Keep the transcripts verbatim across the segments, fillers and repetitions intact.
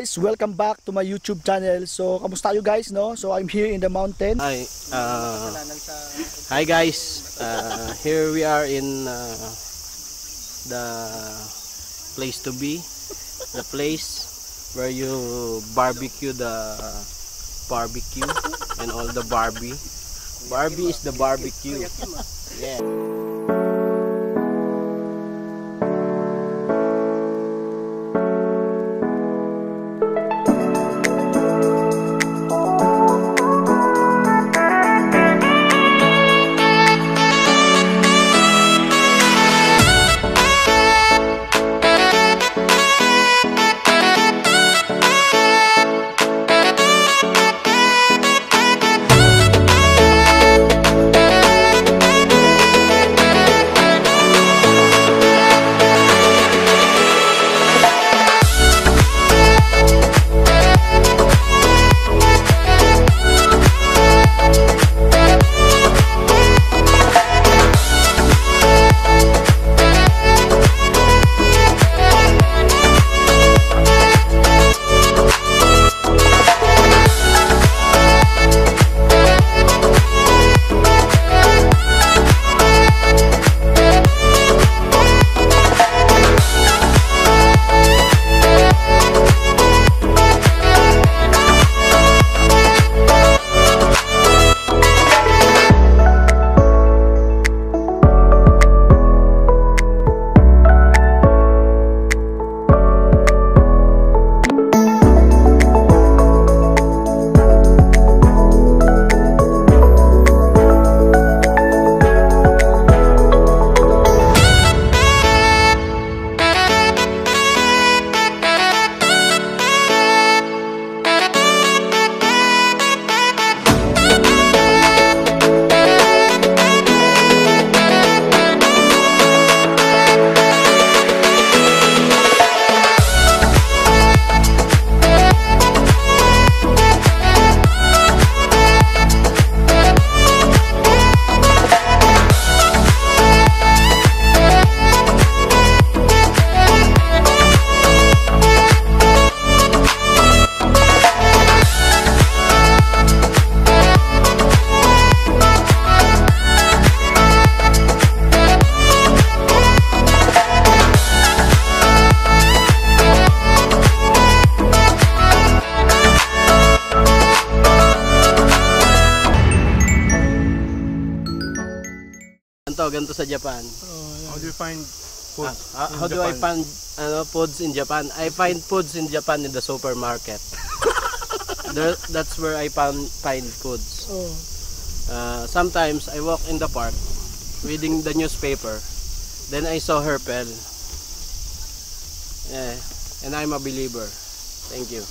guys, welcome back to my YouTube channel. So, kamusta kayo guys, no? So, I'm here in the mountain. Hi, uh, hi guys. Uh, here we are in uh, the place to be, the place where you barbecue the barbecue and all the Barbie. Barbie is the barbecue. Yeah. Ganto, ganto sa Japan. How do you find food? Uh, how do I find ano, foods in Japan? I find foods in Japan in the supermarket. There, that's where I find find foods. Uh, sometimes I walk in the park reading the newspaper. Then I saw Herpel. Yeah, and I'm a believer. Thank you.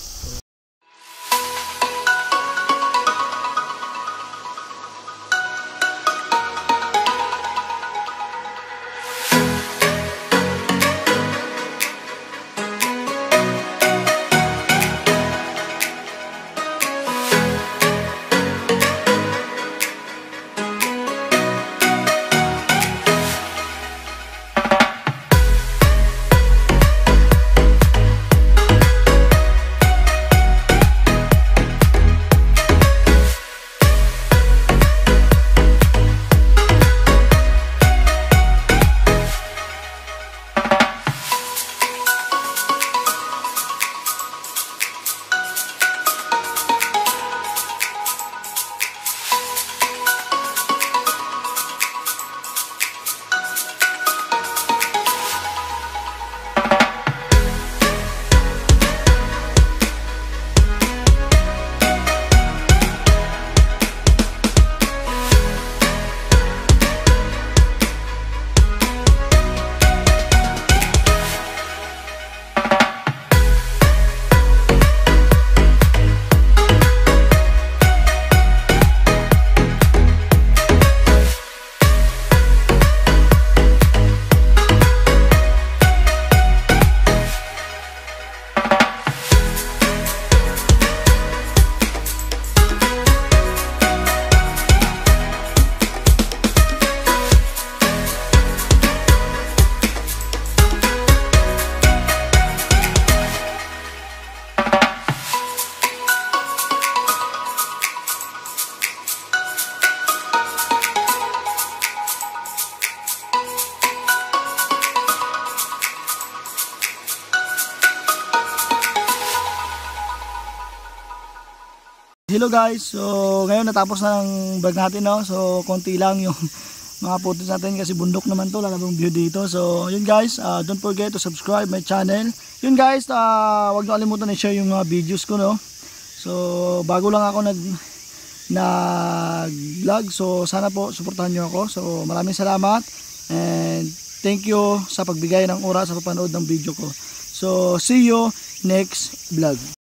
Hello guys, so ngayon natapos na ang vlog natin, no? So konti lang yung mga photos natin kasi bundok naman to, lalabang view dito. So yun guys, uh, don't forget to subscribe my channel. Yun guys, uh, wag niyo kalimutan na share yung mga videos ko, no? So bago lang ako nag nag vlog, so sana po suportahan niyo ako. So maraming salamat and thank you sa pagbigay ng oras sa papanood ng video ko. So see you next vlog.